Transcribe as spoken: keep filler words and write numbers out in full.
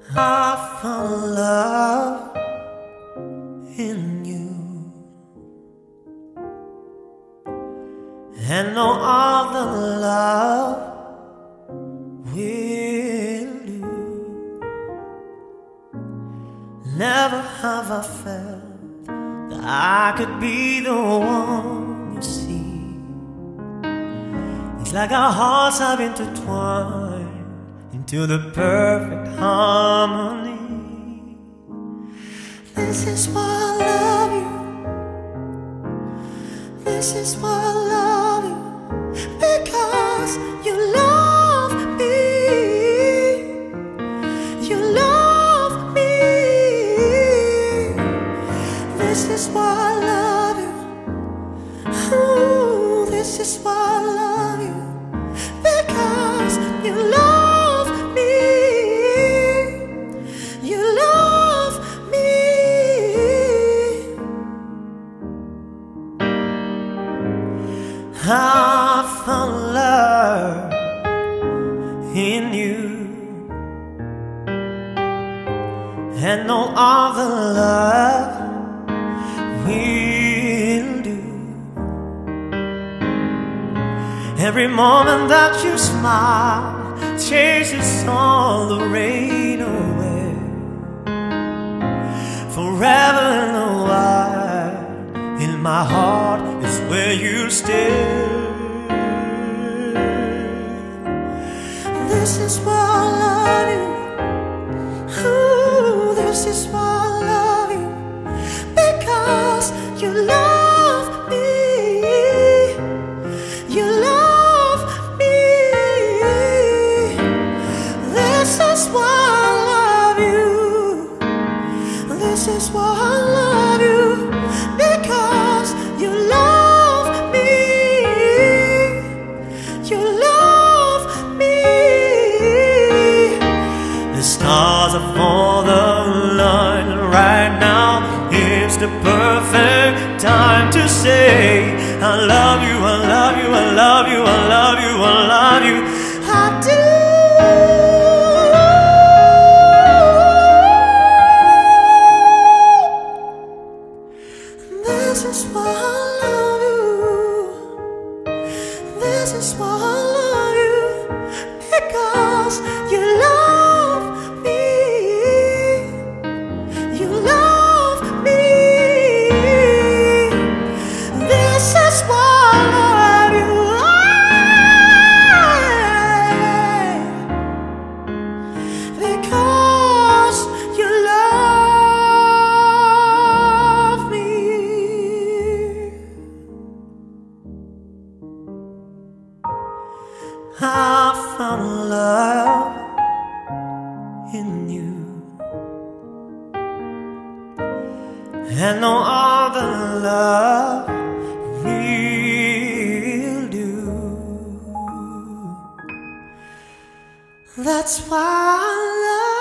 I found love in you, and no other love will do. Never have I felt that I could be the one you see. It's like our hearts have intertwined into the perfect harmony. This is why I love you. This is why I love you. Because you love me. You love me. This is why I love you. Ooh, this is why I love you. Because you love me. You love me. I found love in you, and no other love will do. Every moment that you smile chases all the rain away. Forever and a while in my heart is where you stay. This is why I love you. Ooh, this is why I love you. Because you love me. You love me. This is why I love you. This is why I love you. Because you love me. You love me. The stars are for the line right now. It's the perfect time to say I love you, I love you, I love you, I love you, I love you. I do. This is why I love you. This is why I love you. Because you love me. You love me. This is why I love you. Because you love me. I found love in you, and no other love will do. That's why I love